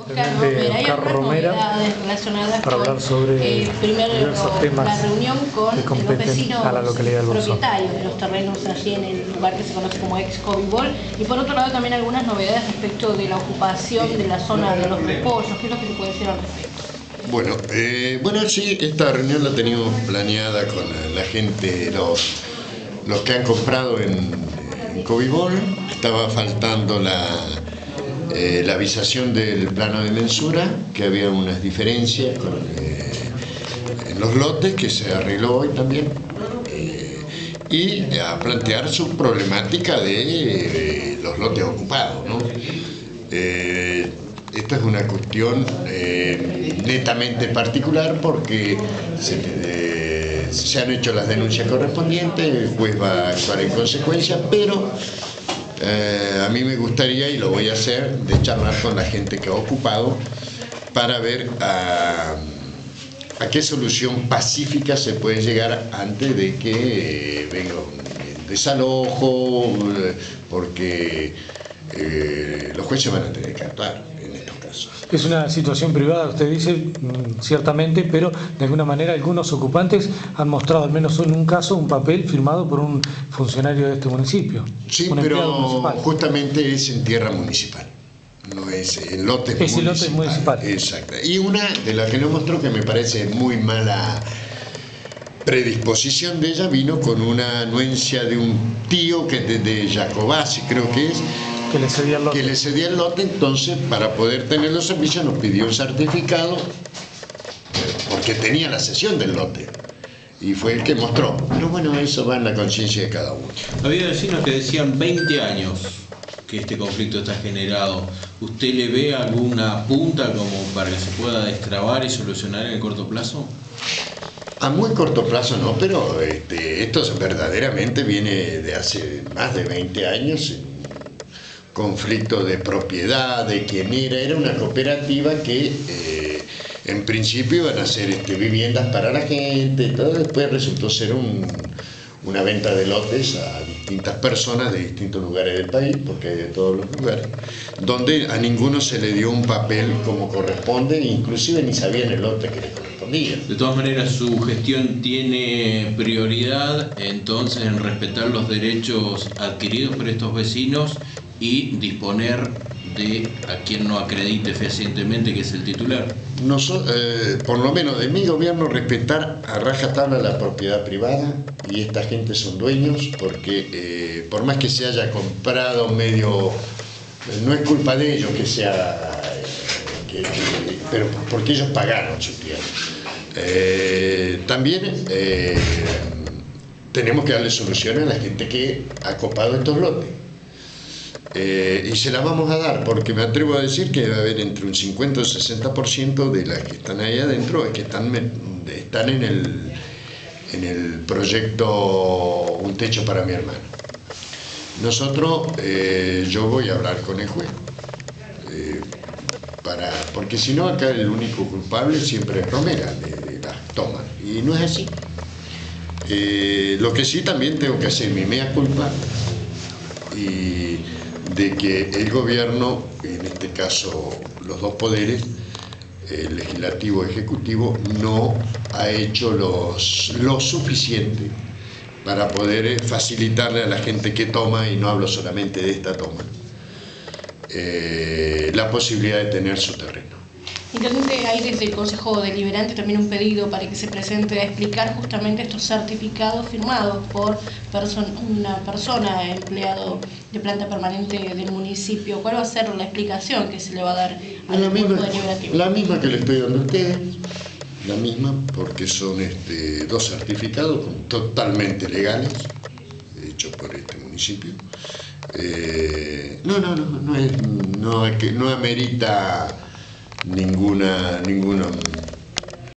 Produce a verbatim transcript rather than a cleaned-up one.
Oscar Romera, hay algunas novedades relacionadas para hablar sobre eh, primero diversos temas la reunión con que los competen vecinos a la localidad del Bolsón, propietarios de los terrenos allí en el lugar que se conoce como ex Cobibol, y por otro lado también algunas novedades respecto de la ocupación de la zona de los repollos. ¿Qué es lo que se puede decir al respecto? Bueno, eh, bueno, sí, esta reunión la teníamos planeada con la gente, los, los que han comprado en, en Cobibol. Estaba faltando la, eh, la avisación del plano de mensura, que había unas diferencias con, eh, en los lotes, que se arregló hoy también, eh, y a plantear su problemática de eh, los lotes ocupados, ¿no? Eh, Esta es una cuestión eh, netamente particular porque se, eh, se han hecho las denuncias correspondientes, el juez va a actuar en consecuencia, pero eh, a mí me gustaría, y lo voy a hacer, de charlar con la gente que ha ocupado para ver a, a qué solución pacífica se puede llegar antes de que eh, venga un desalojo, porque eh, los jueces van a tener que actuar. Es una situación privada, usted dice, ciertamente, pero de alguna manera algunos ocupantes han mostrado, al menos en un caso, un papel firmado por un funcionario de este municipio. Sí, pero justamente es en tierra municipal, no es en lotes municipales. Es lote municipal. Exacto. Y una de las que nos mostró, que me parece muy mala predisposición de ella, vino con una anuencia de un tío que de, de Jacobasi, creo que es, que le cedía el lote. que le cedía el lote. Entonces, para poder tener los servicios, nos pidió un certificado porque tenía la cesión del lote y fue el que mostró. Pero bueno, eso va en la conciencia de cada uno. Había vecinos que decían veinte años que este conflicto está generado. ¿Usted le ve alguna punta como para que se pueda destrabar y solucionar en el corto plazo? A muy corto plazo no, pero este, esto verdaderamente viene de hace más de veinte años. Conflicto de propiedad, de quién era, era una cooperativa que eh, en principio iban a ser este, viviendas para la gente, todo. Después resultó ser un, una venta de lotes a distintas personas de distintos lugares del país, porque hay de todos los lugares, donde a ninguno se le dio un papel como corresponde, inclusive ni sabían el lote que les correspondía. De todas maneras, su gestión tiene prioridad entonces en respetar los derechos adquiridos por estos vecinos y disponer de a quien no acredite fehacientemente que es el titular. Nosotros, eh, por lo menos de mi gobierno, respetar a rajatabla la propiedad privada, y esta gente son dueños, porque eh, por más que se haya comprado medio, no es culpa de ellos que sea, eh, que, que, pero porque ellos pagaron su tierra. Eh, también eh, tenemos que darle soluciones a la gente que ha copado estos lotes. Eh, y se la vamos a dar, porque me atrevo a decir que debe haber entre un cincuenta y sesenta por ciento de las que están ahí adentro que están, están en, el, en el proyecto Un Techo para mi Hermano. Nosotros, eh, yo voy a hablar con el juez, eh, para, porque si no acá el único culpable siempre es Romera de, de las tomas, y no es así. Eh, lo que sí también tengo que hacer mi mea culpa, y de que el gobierno, en este caso los dos poderes, el legislativo y ejecutivo, no ha hecho los, lo suficiente para poder facilitarle a la gente que toma, y no hablo solamente de esta toma, eh, la posibilidad de tener su terreno. Intendente, hay desde el Consejo Deliberante también un pedido para que se presente a explicar justamente estos certificados firmados por person una persona, empleado de planta permanente del municipio. ¿Cuál va a ser la explicación que se le va a dar al la misma, Consejo Deliberativo? La misma que le estoy dando a ustedes, la misma, porque son este, dos certificados totalmente legales, hechos por este municipio. Eh, no, no, no, no, es, no, no amerita ninguna, ninguna